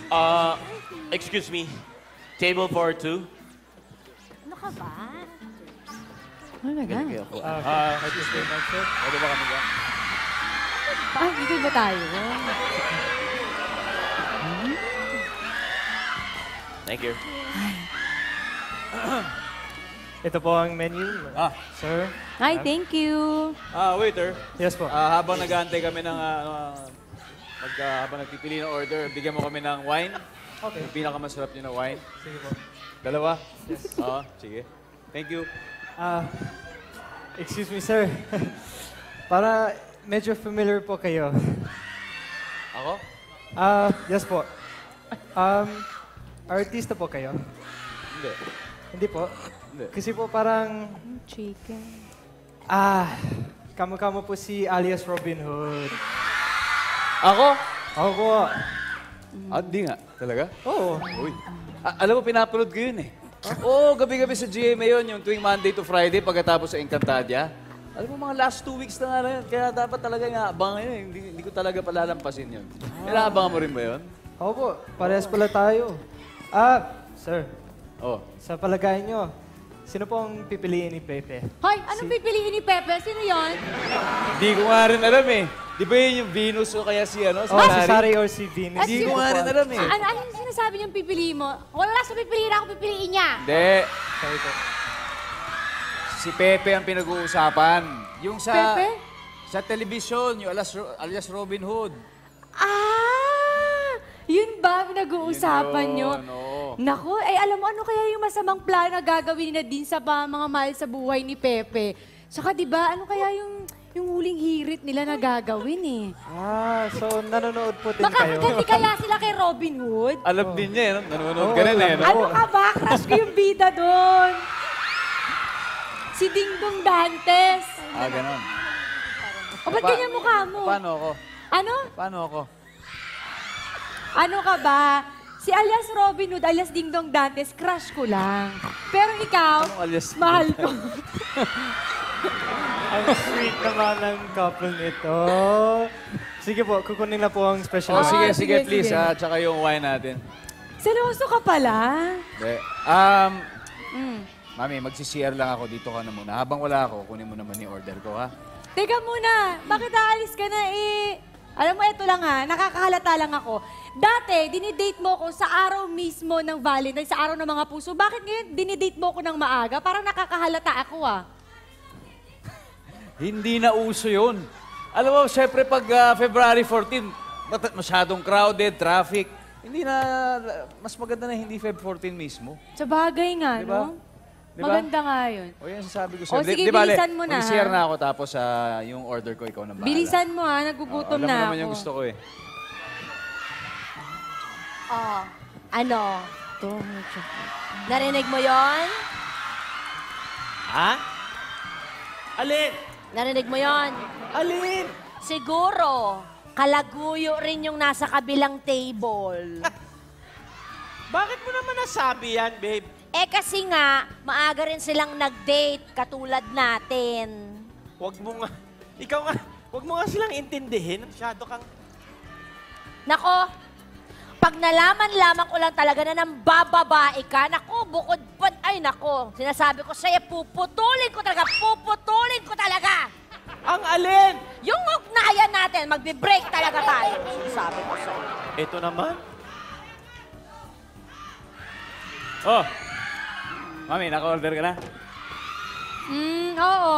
Excuse me. Table for two. Ano ka ba? Ano na? Excuse me, sir. Pwede ba kami ba? Ay, dito ba tayo? Thank you. Ito po ang menu. Sir. Ay, thank you. Waiter. Yes po. Habang nag-aantay kami ng, habang nagpipili ng order, bigyan mo kami ng wine. Okay. Yung pinakamasarap nyo na wine. Sige po. Dalawa? Yes. Oo, sige. Thank you. Excuse me, sir. Para medyo familiar po kayo. Ako? Yes po. Artista po kayo? Hindi. Hindi po? Hindi. Kasi po parang, Chicken. kamo-kamo po si alias Robin Hood. Ako? Ako po. Di nga. Talaga? Oo. Uy. Alam mo, pinapanood ko yun eh. Oo, gabi-gabi sa GMA yun, yung tuwing Monday to Friday pagkatapos sa Encantadia. Alam mo, mga last 2 weeks na nga na yun. Kaya dapat talaga nga abangan yun. Hindi ko talaga palalampasin yun. Inaabangan mo rin ba yun? Ako po. Parehas pala tayo. Sir. Oo. Sa palagay nyo, sino po ang pipiliin ni Pepe? Hoy, anong pipiliin ni Pepe? Sino yon? Hindi ko nga rin alam eh. Di ba yun yung Venus o kaya si ano? Si Si Sari? Sari or si Venus? Hindi ko nga rin alam eh. Ano yung sinasabi niyang pipiliin mo? Wala sa pipiliin ako, pipiliin niya. Hindi. Sorry po. Si Pepe ang pinag-uusapan. Yung sa... Pepe? Sa telebisyon, yung alias Robin Hood. Yun ba pinag-uusapan niyo? Oo. Naku, alam mo, ano kaya yung masamang plano na gagawin na din sa mga mahal sa buhay ni Pepe? Saka di ba, ano kaya yung huling hirit nila na gagawin eh? So nanonood po din kayo. Makakaganti kaya sila kay Robin Hood? Alam din niya eh, no? Nanonood Oo, ka rin eh. alam No? Ano ka ba? Crush ko yung bida doon. Si Dingdong Dantes. Ganon. O, ba't ganyan mukha mo? Paano ako? Ano? Paano ako? Ano ka ba? Si alias Robin Hood, alias Dingdong Dantes, crush ko lang. Pero ikaw, Anong alias mahal ko. Ang sweet naman ng couple nito. Sige po, kukunin na po ang special. Oh, sige, sige, please. sige. Tsaka yung wine natin. Seryoso ka pala? Hindi. Mami, magsi-CR lang ako. Dito ka na muna. Habang wala ako, kunin mo naman yung order ko, ha? Teka muna, bakit aalis ka na eh? Alam mo, ito lang ha, nakakahalata lang ako. Dati, dinidate mo ko sa araw mismo ng Valentine, sa araw ng mga puso. Bakit ngayon dinidate mo ko ng maaga? Parang nakakahalata ako ah. Hindi na uso yun. Alam mo, syempre pag February 14, masyadong crowded, traffic. Hindi na, mas maganda na hindi Feb 14 mismo. Sa bagay nga, Diba? no? Diba? Maganda nga yun. O yan, sasabi ko O, sa'yo. sige, bilisan mo na, Mag-share ha? na ako tapos yung order ko, ikaw na bahala. Bilisan mo ha, nagugutom Alam mo na naman ako. yung gusto ko eh. Oh, ano? Narinig mo yon? Ha? Alin? Narinig mo yon? Alin? Siguro, kalaguyo rin yung nasa kabilang table. Bakit mo naman nasabi yan, babe? Kasi nga, maaga rin silang nag-date katulad natin. Huwag mo nga. Ikaw nga. Huwag mo nga silang intindihin. Masyado kang... Nako, pag nalaman lamang ko lang talaga na nang bababae ka, nako, bukod pa, ay nako, sinasabi ko sa'yo, puputulin ko talaga. Ang alin? Yung ugnayan natin, magbe-break talaga tayo. Sinasabi ko sa'yo. Ito naman. Oh! Mami, naka-order ka na? Oo.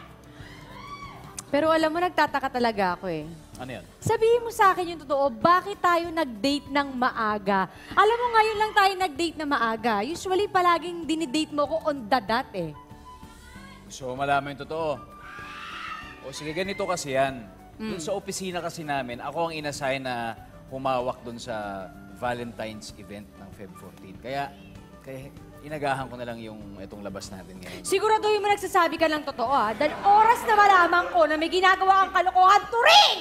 Pero alam mo, nagtataka talaga ako eh. Ano yan? Sabihin mo sa akin yung totoo, bakit tayo nag-date ng maaga? Alam mo, ngayon lang tayo nag-date na maaga. Usually, palaging dinidate mo ko on the dot eh. Gusto mo malaman yung totoo. O sige, ganito kasi yan. Doon sa opisina kasi namin, ako ang inassign na humawak doon sa Valentine's event ng Feb 14. Kaya inagahan ko na lang yung itong labas natin ngayon. Siguraduhin mo nagsasabi ka ng totoo ah. Dahil oras na malaman ko na may ginagawa kang kalokohan, turing!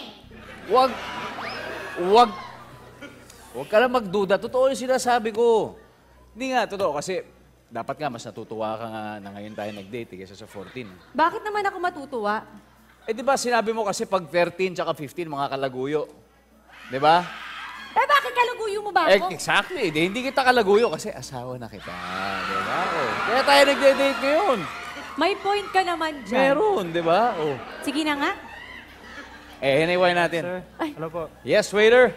Huwag ka lang magduda. Totoo yung sinasabi ko. Hindi nga, totoo. Kasi dapat nga mas natutuwa ka nga na ngayon tayo nag-date kaysa sa 14. Bakit naman ako matutuwa? Eh di ba sinabi mo kasi pag 13 tsaka 15 mga kalaguyo. Di ba? Bakit kalaguyo mo ba ako? Exactly. Hindi kita kalaguyo kasi asawa na kita. Di ba? Oh. Kaya tayo nagde-date ngayon. May point ka naman dyan. Meron, di ba? Oh. Sige na nga. Hinay natin. Sir, hello po. Yes, waiter.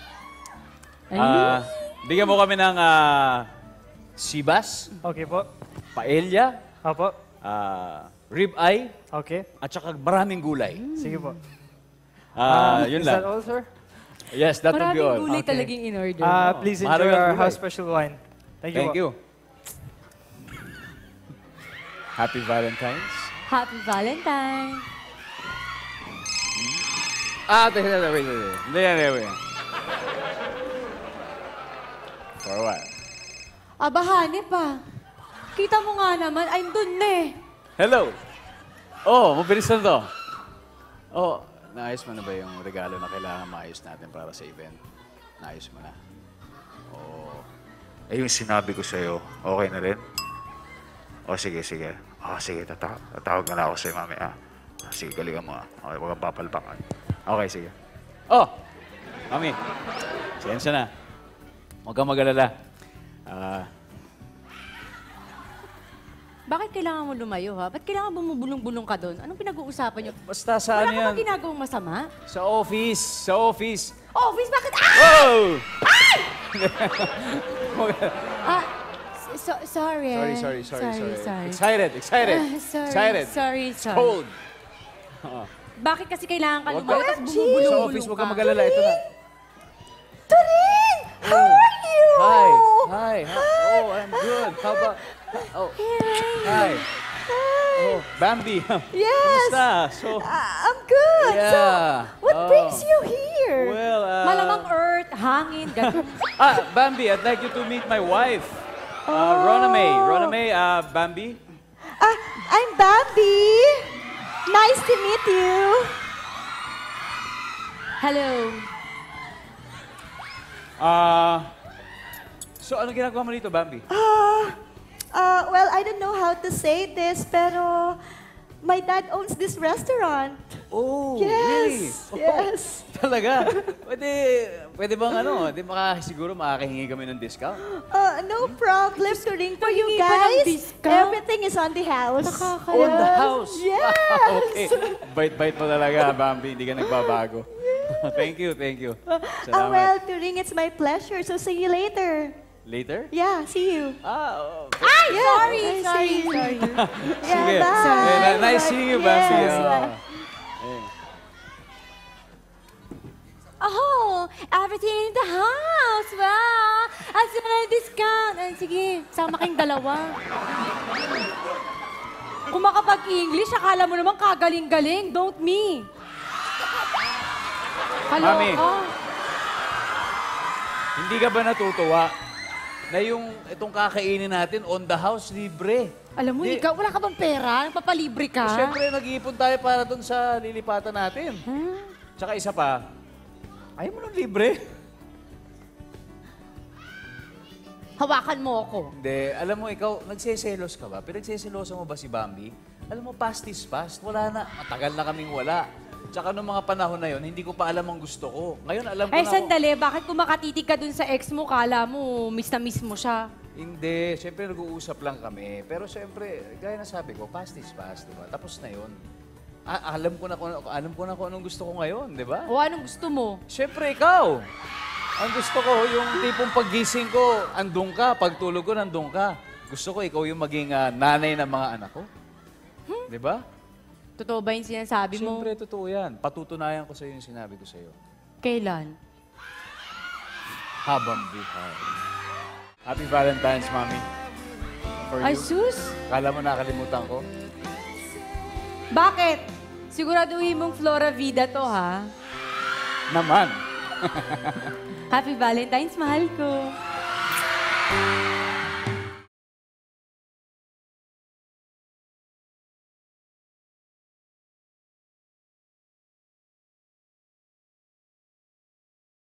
Bigyan mo kami ng sibas, Okay po. paella, Apo. rib eye, Okay. at saka maraming gulay. Sige po. Yun Is that lang. all, sir? Yes, that will be Maraming all. gulay Okay. talagang in-order. Please Mahalo enjoy yung our gulay. house special wine. Thank you Thank po. you. Happy Valentine's. Happy Valentine. Wait. Hindi. For what? Abahane pa. Kita mo nga naman, I'm dun eh. Hello. Oh, mabilis na to. Oh, naayos mo na ba yung regalo na kailangan maayos natin para sa event? Naayos mo na. Oh. Yung sinabi ko sa'yo, okay na rin? Oh, sige. Sige, tatawag na lang ako sa'yo mamaya. Sige, galingan mo. Okay, huwag kang papalpakan. Okay, sige. Oh! Mami, sensya na. Huwag kang mag-alala. Bakit kailangan mo lumayo ha? Ba't kailangan bumubulong-bulong ka doon? Anong pinag-uusapan niyo? Basta saan Wala ka yan? bang ginagawang masama? Sa office. Sa office. Office, bakit? Whoa! Sorry. Sorry. Sorry. Excited. Sorry. Cold. Bakit kasi kailangan ka Huwag lumayo ka- tapos bumubulong-bulong Sa office, huwag ka? kang mag-alala. Ito na. Turing! How are you? Hi. Oh, I'm good. How about... Oh, hi. Oh, Bambi. Yes. Kamusta? So, I'm good. yeah. What Oh. brings you here? Well, Malamang earth, hangin, ganun. Bambi, I'd like you to meet my wife. Rona May, Bambi. I'm Bambi. Nice to meet you. Hello. So, ano ginagawa mo dito, Bambi? Well, I don't know how to say this, pero my dad owns this restaurant. Oh, Yes, really? yes. Talaga? Pwede bang siguro makakahingi kami ng discount? No problem, Turing, for you Pahingi pa ng guys. discount? Everything is on the house. On the house? Yes. Okay. Bait-bait mo talaga, Bambi. Hindi ka nagbabago. Thank you. Salamat. Well, Turing, it's my pleasure. So see you later. Later? Yeah, see you. Ay, Yeah, sorry. Sige. bye. Nice seeing you, Bambi. Yes, bye. Oh, everything in the house. Wow. At sila na discount. Ay, sige, sama kayong dalawa. Kung makapag-English, akala mo naman kagaling-galing. Don't me. Hello? Mami. Hindi ka ba natutuwa na itong kakainin natin on the house, libre? Alam mo, Di- ikaw, wala ka bang pera? Nagpapalibre ka? Siyempre, nag-iipon tayo para dun sa lilipatan natin. Tsaka isa pa, ayaw mo nang libre. Hawakan mo ako. Hindi, alam mo, ikaw, nagseselos ka ba? Pinagseselosa mo ba si Bambi? Alam mo, past is past. Wala na. Matagal na kaming wala. Tsaka noong mga panahon na yon, hindi ko pa alam ang gusto ko. Ngayon, alam ko Ay, na sandali. Bakit kung makatitig ka dun sa ex mo, kala mo, miss na miss mo siya? Hindi, siyempre nag-uusap lang kami. Pero siyempre, gaya na sabi ko, past is past, di ba? Tapos na yon. Alam ko na kung anong gusto ko ngayon, di ba? O anong gusto mo? Siyempre, ikaw. Ang gusto ko, yung tipong paggising ko, andun ka. Pagtulog ko, nandun ka. Gusto ko, ikaw yung maging nanay ng mga anak ko. Di ba? Totoo ba yung sinasabi mo? Siyempre, totoo yan. Patutunayan ko sa'yo yung sinabi ko sa'yo. Kailan? Habang buhay. Happy Valentine's, Mami. For Ay, you. sus! Kala mo nakalimutan ko? Bakit? Siguraduhin mong Flora Vida to, ha? Naman. Happy Valentine's, mahal ko.